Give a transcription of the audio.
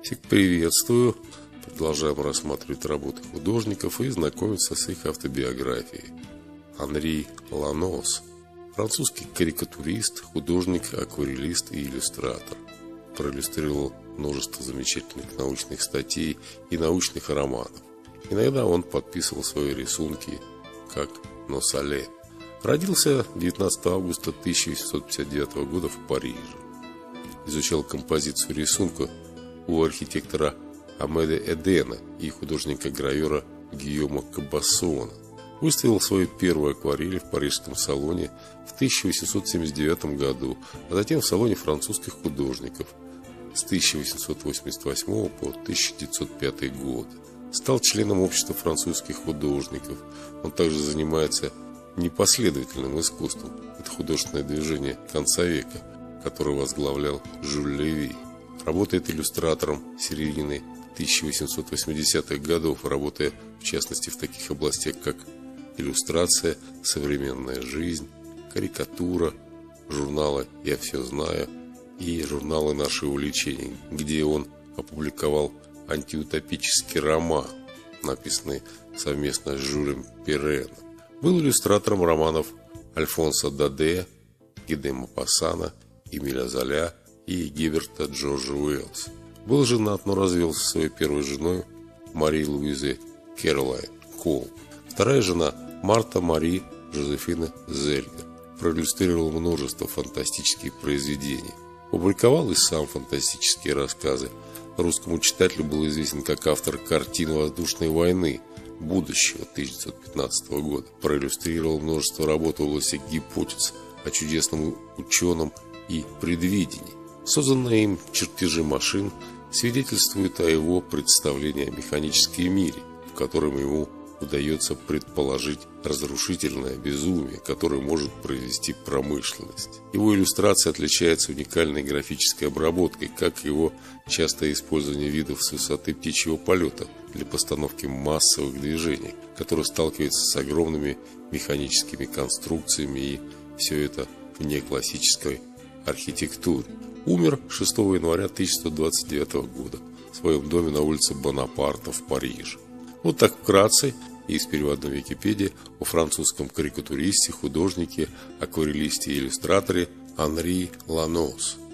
Всех приветствую. Продолжаем рассматривать работы художников и знакомиться с их автобиографией. Анри Ланоз. Французский карикатурист, художник, акварелист и иллюстратор. Проиллюстрировал множество замечательных научных статей и научных романов. Иногда он подписывал свои рисунки как Носале. Родился 19 августа 1859 года в Париже. Изучал композицию рисунка у архитектора Амеда Эдена и художника-гравера Гийома Кабассона. Выставил свою первую акварель в парижском салоне в 1879 году, а затем в салоне французских художников с 1888 по 1905 год. Стал членом общества французских художников. Он также занимается непоследовательным искусством. Это художественное движение конца века, которое возглавлял Жюль Леви. Работает иллюстратором середины 1880-х годов, работая в частности в таких областях, как иллюстрация, современная жизнь, карикатура, журналы «Я все знаю» и журналы «Наши увлечения», где он опубликовал антиутопический роман, написанный совместно с Жюлем Переном. Был иллюстратором романов Альфонса Даде, Гиде Мопассана, Эмиля Золя и Герберта Джорджа Уэллса. Был женат, но развелся со своей первой женой Марией Луизой Кэролайн Кол. Вторая жена Марта Мари Жозефина Зельгер. Проиллюстрировал множество фантастических произведений. Публиковал и сам фантастические рассказы. Русскому читателю был известен как автор картин «Воздушной войны» будущего 1915 года. Проиллюстрировал множество работ в области гипотез о чудесном ученом и предвидении. Созданные им чертежи машин свидетельствуют о его представлении о механическом мире, в котором ему удается предположить разрушительное безумие, которое может произвести промышленность. Его иллюстрация отличается уникальной графической обработкой, как и его частое использование видов с высоты птичьего полета для постановки массовых движений, которые сталкиваются с огромными механическими конструкциями, и все это в неклассической архитектуре. Умер 6 января 1929 года в своем доме на улице Бонапарта в Париже. Вот так вкратце из переводной Википедии о французском карикатуристе, художнике, акварелисте и иллюстраторе Анри Ланоз.